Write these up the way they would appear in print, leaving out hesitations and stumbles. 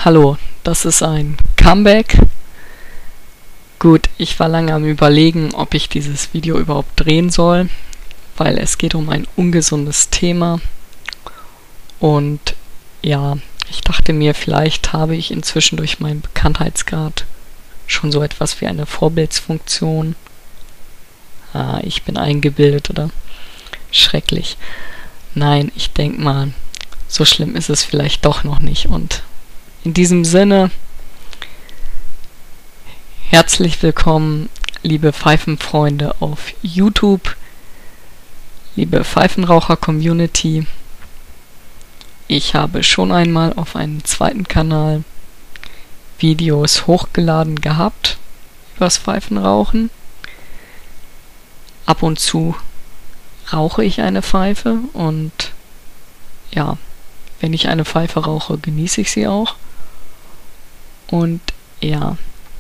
Hallo, das ist ein Comeback. Gut, ich war lange am Überlegen, ob ich dieses Video überhaupt drehen soll, weil es geht um ein ungesundes Thema. Und ja, ich dachte mir, vielleicht habe ich inzwischen durch meinen Bekanntheitsgrad schon so etwas wie eine Vorbildsfunktion. Ich bin eingebildet, oder? Schrecklich. Nein, ich denke mal, so schlimm ist es vielleicht doch noch nicht. Und in diesem Sinne, herzlich willkommen, liebe Pfeifenfreunde auf YouTube, liebe Pfeifenraucher-Community. Ich habe schon einmal auf einem zweiten Kanal Videos hochgeladen gehabt übers Pfeifenrauchen. Ab und zu rauche ich eine Pfeife und ja, wenn ich eine Pfeife rauche, genieße ich sie auch. Und ja,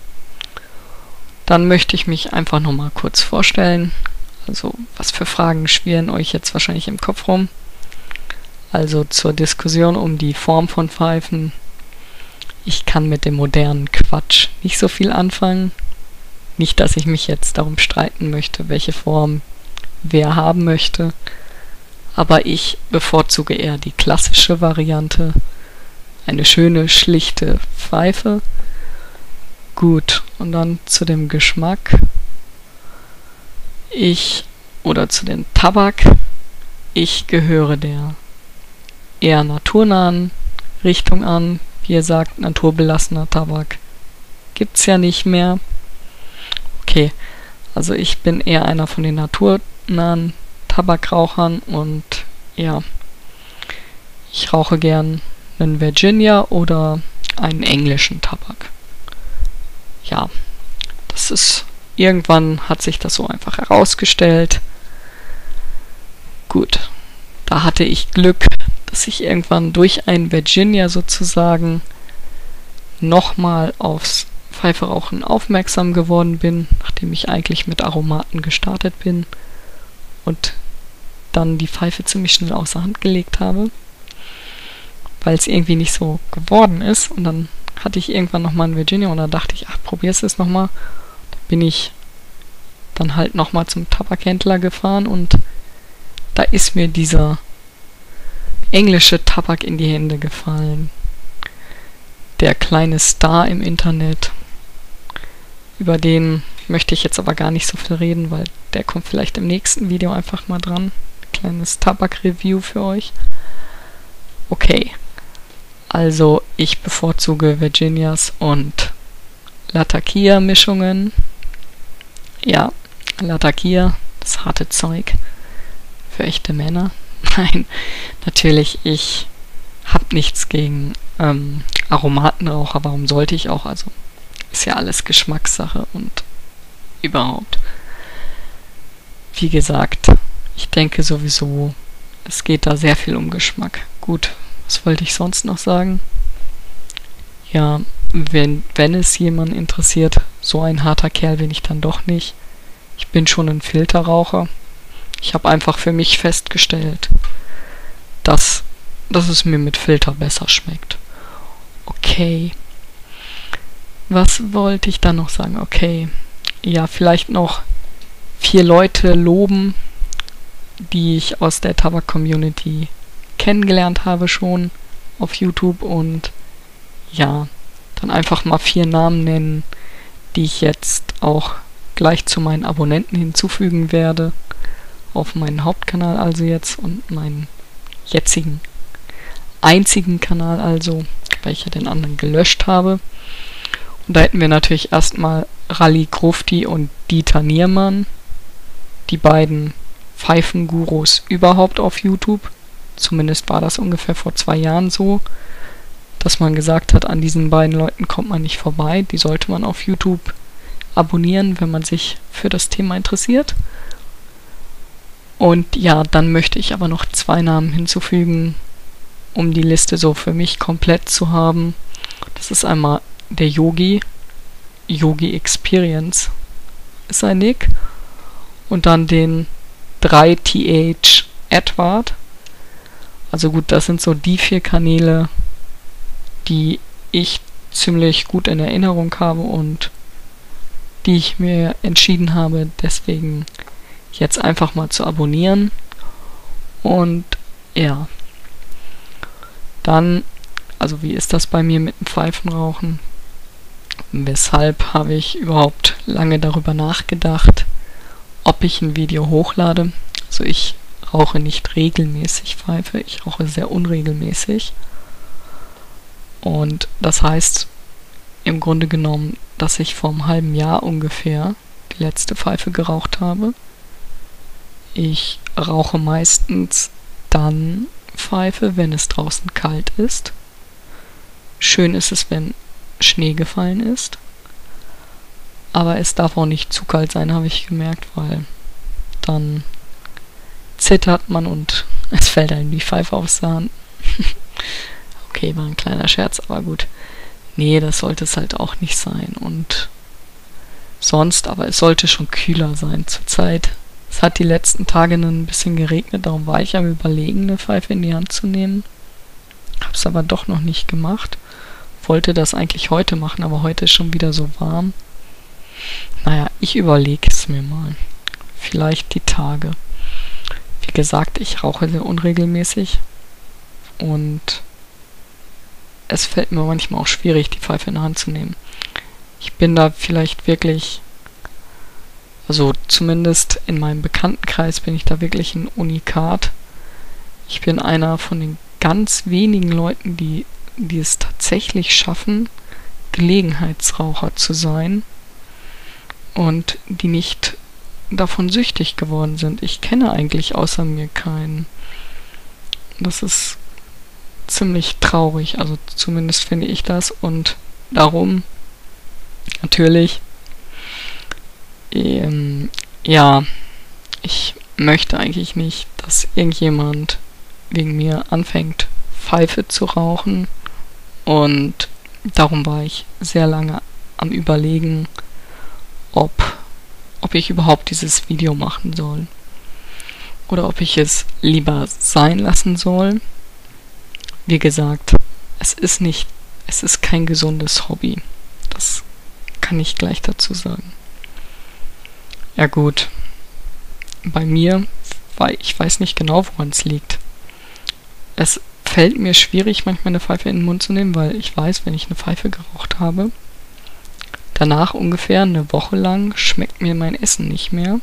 dann möchte ich mich einfach nochmal kurz vorstellen. Also, was für Fragen schwirren euch jetzt wahrscheinlich im Kopf rum? Also zur Diskussion um die Form von Pfeifen. Ich kann mit dem modernen Quatsch nicht so viel anfangen. Nicht, dass ich mich jetzt darum streiten möchte, welche Form wer haben möchte. Aber ich bevorzuge eher die klassische Variante. Eine schöne, schlichte Pfeife. Gut, und dann zu dem Geschmack. Oder zu dem Tabak. Ich gehöre der eher naturnahen Richtung an. Wie ihr sagt, naturbelassener Tabak gibt's ja nicht mehr. Okay, also ich bin eher einer von den naturnahen Tabakrauchern und ja, ich rauche gern einen Virginia oder einen englischen Tabak. Ja, irgendwann hat sich das so einfach herausgestellt. Gut, da hatte ich Glück, dass ich irgendwann durch einen Virginia sozusagen nochmal aufs Pfeiferauchen aufmerksam geworden bin, nachdem ich eigentlich mit Aromaten gestartet bin und dann die Pfeife ziemlich schnell außer Hand gelegt habe, weil es irgendwie nicht so geworden ist. Und dann hatte ich irgendwann nochmal einen Virginia und da dachte ich, probier's es nochmal. Da bin ich dann halt nochmal zum Tabakhändler gefahren und da ist mir dieser englische Tabak in die Hände gefallen. Der kleine Star im Internet. Über den möchte ich jetzt aber gar nicht so viel reden, weil der kommt vielleicht im nächsten Video einfach mal dran. Kleines Tabak-Review für euch. Okay. Also, ich bevorzuge Virginias und Latakia-Mischungen. Ja, Latakia, das harte Zeug. Für echte Männer. Nein, natürlich, ich habe nichts gegen Aromatenraucher. Warum sollte ich auch? Also, ist ja alles Geschmackssache und überhaupt. Wie gesagt, ich denke sowieso, es geht da sehr viel um Geschmack. Gut, was wollte ich sonst noch sagen? Ja, wenn es jemanden interessiert, so ein harter Kerl bin ich dann doch nicht. Ich bin schon ein Filterraucher. Ich habe einfach für mich festgestellt, dass es mir mit Filter besser schmeckt. Okay. Was wollte ich dann noch sagen? Okay. Ja, vielleicht noch 4 Leute loben, die ich aus der Tabak-Community kennengelernt habe schon auf YouTube und ja, dann einfach mal 4 Namen nennen, die ich jetzt auch gleich zu meinen Abonnenten hinzufügen werde. Auf meinen Hauptkanal also jetzt und meinen jetzigen einzigen Kanal also, weil ich ja den anderen gelöscht habe. Und da hätten wir natürlich erstmal Rally Grufti und Dieter Niermann, die beiden Pfeifengurus überhaupt auf YouTube. Zumindest war das ungefähr vor 2 Jahren so, dass man gesagt hat, an diesen beiden Leuten kommt man nicht vorbei. Die sollte man auf YouTube abonnieren, wenn man sich für das Thema interessiert. Und ja, dann möchte ich aber noch 2 Namen hinzufügen, um die Liste so für mich komplett zu haben. Das ist einmal der Yogi Experience ist sein Nick. Und dann den 3TH Edward. Also gut, das sind so die 4 Kanäle, die ich ziemlich gut in Erinnerung habe und die ich mir entschieden habe, deswegen jetzt einfach mal zu abonnieren. Und ja, dann, also wie ist das bei mir mit dem Pfeifenrauchen? Weshalb habe ich überhaupt lange darüber nachgedacht, ob ich ein Video hochlade? Also ich rauche nicht regelmäßig Pfeife, ich rauche sehr unregelmäßig. Und das heißt im Grunde genommen, dass ich vor einem halben Jahr ungefähr die letzte Pfeife geraucht habe. Ich rauche meistens dann Pfeife, wenn es draußen kalt ist. Schön ist es, wenn Schnee gefallen ist. Aber es darf auch nicht zu kalt sein, habe ich gemerkt, weil dann zittert man und es fällt einem die Pfeife aufs Zahn. Okay, war ein kleiner Scherz, aber gut. Nee, das sollte es halt auch nicht sein. Und sonst, aber es sollte schon kühler sein zurzeit. Es hat die letzten Tage ein bisschen geregnet, darum war ich am Überlegen, eine Pfeife in die Hand zu nehmen. Hab's aber doch noch nicht gemacht. Wollte das eigentlich heute machen, aber heute ist schon wieder so warm. Naja, ich überlege es mir mal. Vielleicht die Tage. Wie gesagt, ich rauche sehr unregelmäßig und es fällt mir manchmal auch schwierig, die Pfeife in der Hand zu nehmen. Ich bin da vielleicht wirklich, also zumindest in meinem Bekanntenkreis bin ich da wirklich ein Unikat. Ich bin einer von den ganz wenigen Leuten, die es tatsächlich schaffen, Gelegenheitsraucher zu sein und die nicht davon süchtig geworden sind. Ich kenne eigentlich außer mir keinen. Das ist ziemlich traurig, also zumindest finde ich das, und darum natürlich ja, ich möchte eigentlich nicht, dass irgendjemand wegen mir anfängt, Pfeife zu rauchen, und darum war ich sehr lange am Überlegen, ob ich überhaupt dieses Video machen soll oder ob ich es lieber sein lassen soll. Wie gesagt, es ist kein gesundes Hobby. Das kann ich gleich dazu sagen. Ja gut, bei mir, weil ich weiß nicht genau, woran es liegt. Es fällt mir schwierig, manchmal eine Pfeife in den Mund zu nehmen, weil ich weiß, wenn ich eine Pfeife geraucht habe, danach ungefähr eine Woche lang schmeckt mir mein Essen nicht mehr.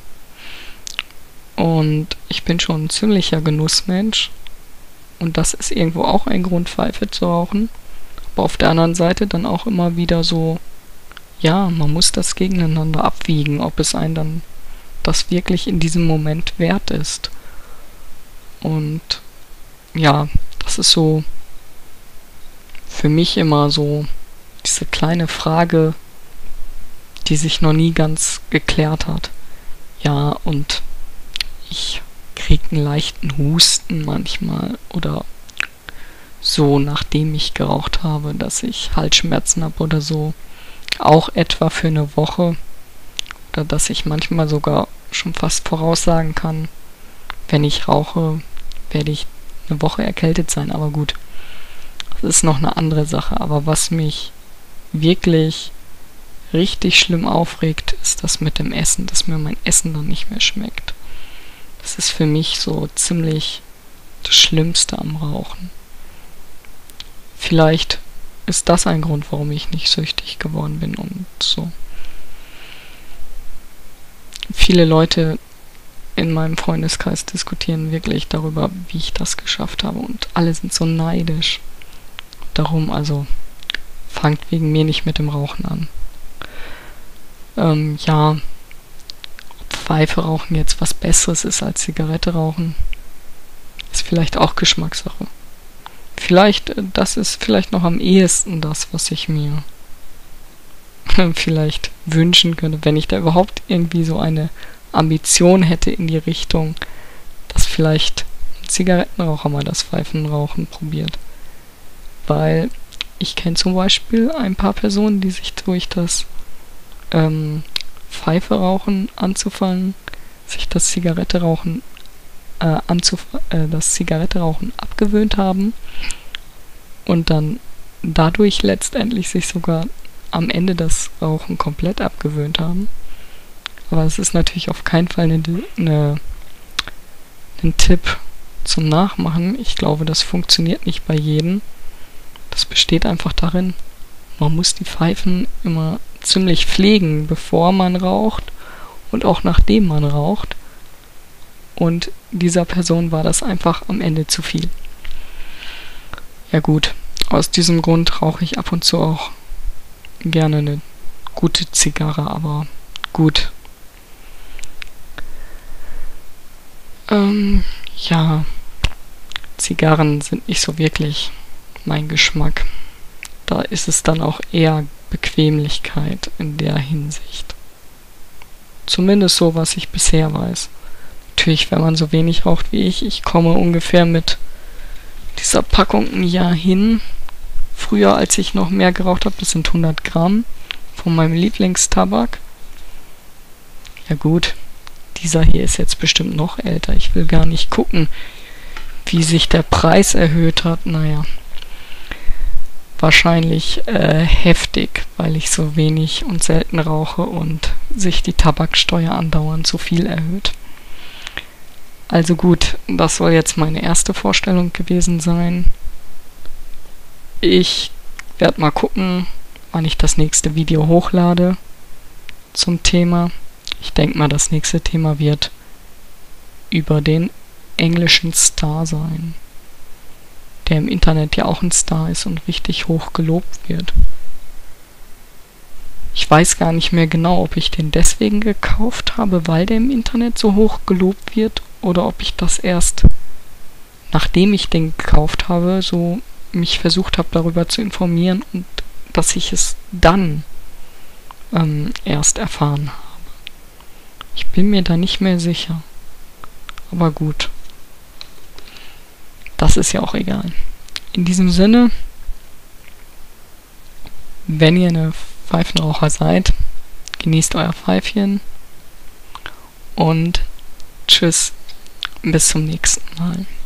Und ich bin schon ein ziemlicher Genussmensch. Und das ist irgendwo auch ein Grund, Pfeife zu rauchen. Aber auf der anderen Seite dann auch immer wieder so, ja, man muss das gegeneinander abwiegen, ob es einem dann das wirklich in diesem Moment wert ist. Und ja, das ist so für mich immer so diese kleine Frage, die sich noch nie ganz geklärt hat. Ja, und ich krieg einen leichten Husten manchmal oder so, nachdem ich geraucht habe, dass ich Halsschmerzen habe oder so. Auch etwa für eine Woche. Oder dass ich manchmal sogar schon fast voraussagen kann, wenn ich rauche, werde ich eine Woche erkältet sein. Aber gut, das ist noch eine andere Sache. Aber was mich wirklich richtig schlimm aufregt, ist das mit dem Essen, dass mir mein Essen dann nicht mehr schmeckt. Das ist für mich so ziemlich das Schlimmste am Rauchen. Vielleicht ist das ein Grund, warum ich nicht süchtig geworden bin und so. Viele Leute in meinem Freundeskreis diskutieren wirklich darüber, wie ich das geschafft habe, und alle sind so neidisch. Darum, also, fangt wegen mir nicht mit dem Rauchen an. Ja, ob Pfeife rauchen jetzt was Besseres ist als Zigarette rauchen, ist vielleicht auch Geschmackssache. Das ist vielleicht noch am ehesten das, was ich mir vielleicht wünschen könnte, wenn ich da überhaupt irgendwie so eine Ambition hätte in die Richtung, dass vielleicht ein Zigarettenraucher mal das Pfeifenrauchen probiert. Weil ich kenne zum Beispiel ein paar Personen, die sich durch das Pfeife rauchen anzufangen, sich das Zigarette rauchen abgewöhnt haben und dann dadurch letztendlich sich sogar am Ende das Rauchen komplett abgewöhnt haben. Aber es ist natürlich auf keinen Fall ein Tipp zum Nachmachen. Ich glaube, das funktioniert nicht bei jedem. Das besteht einfach darin, man muss die Pfeifen immer ziemlich pflegen, bevor man raucht und auch nachdem man raucht. Und dieser Person war das einfach am Ende zu viel. Ja gut, aus diesem Grund rauche ich ab und zu auch gerne eine gute Zigarre, aber gut. Ja, Zigarren sind nicht so wirklich mein Geschmack. Da ist es dann auch eher Bequemlichkeit in der Hinsicht. Zumindest so, was ich bisher weiß. Natürlich, wenn man so wenig raucht wie ich komme ungefähr mit dieser Packung ein Jahr hin. Früher, als ich noch mehr geraucht habe, das sind 100 Gramm von meinem Lieblingstabak. Ja gut, dieser hier ist jetzt bestimmt noch älter. Ich will gar nicht gucken, wie sich der Preis erhöht hat. Naja, wahrscheinlich heftig, weil ich so wenig und selten rauche und sich die Tabaksteuer andauernd so viel erhöht. Also gut, das soll jetzt meine erste Vorstellung gewesen sein. Ich werde mal gucken, wann ich das nächste Video hochlade zum Thema. Ich denke mal, das nächste Thema wird über den englischen Star sein, der im Internet ja auch ein Star ist und richtig hoch gelobt wird. Ich weiß gar nicht mehr genau, ob ich den deswegen gekauft habe, weil der im Internet so hoch gelobt wird, oder ob ich das erst, nachdem ich den gekauft habe, so mich versucht habe, darüber zu informieren und dass ich es dann erst erfahren habe. Ich bin mir da nicht mehr sicher. Aber gut. Das ist ja auch egal. In diesem Sinne, wenn ihr eine Pfeifenraucher seid, genießt euer Pfeifchen und tschüss, bis zum nächsten Mal.